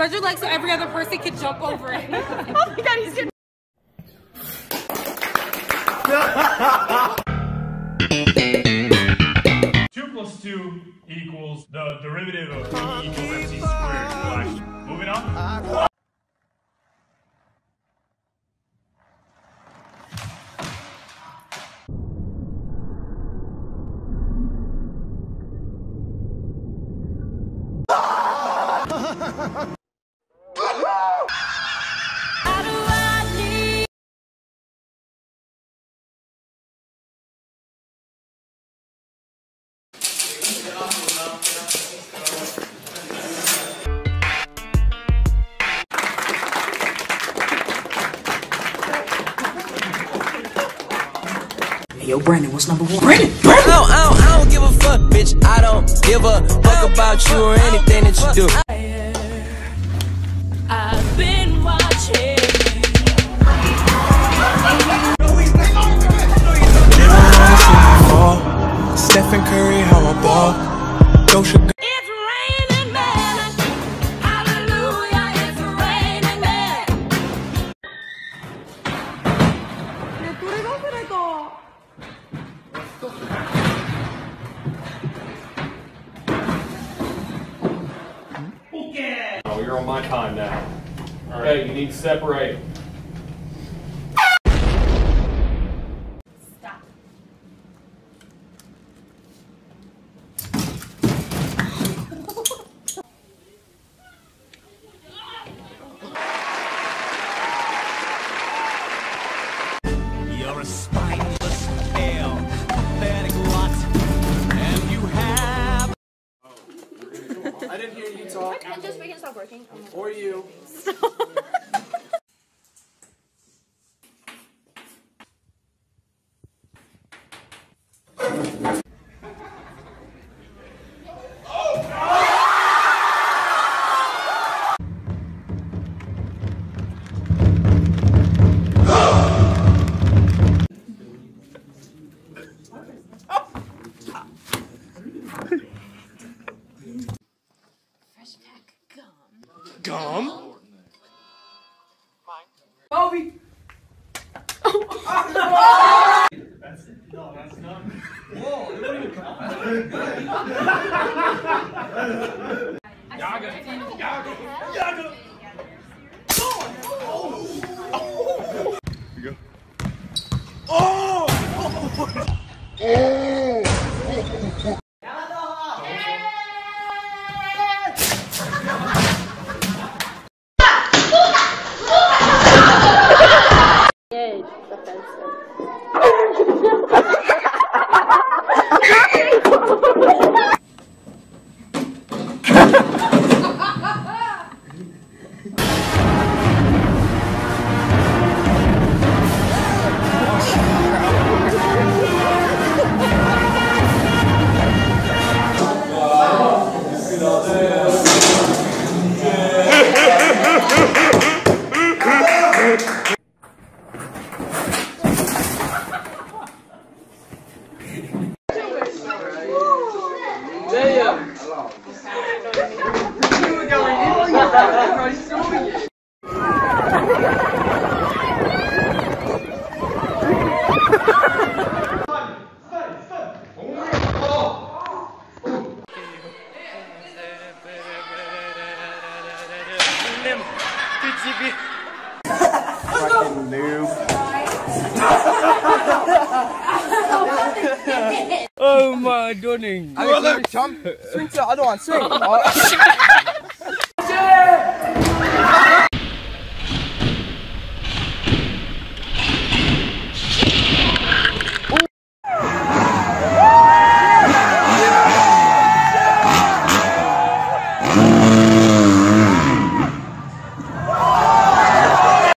Spread your legs so every other person can jump over it. Oh my god, he's gonna. 2 + 2 equals the derivative of b equals mc squared. Moving on. Hey, yo, Brandon, what's number 1? Brandon! I don't give a fuck, bitch. I don't give a fuck about you or anything that you do. I've been watching. Stephen Curry, how I ball. It's raining men. Hallelujah, it's raining men. Oh, you're on my time now. Alright, you need to separate. Stop. You're a spineless, pale, pathetic lot, and you have. I didn't hear you talk. Just make it stop working. Or you. Fresh pack gum. Gum? Bobby! No, that's not. Yaga! Yaga! Yaga! You go. Oh! Fucking noob. Oh my darling. Swing to the other one, swing.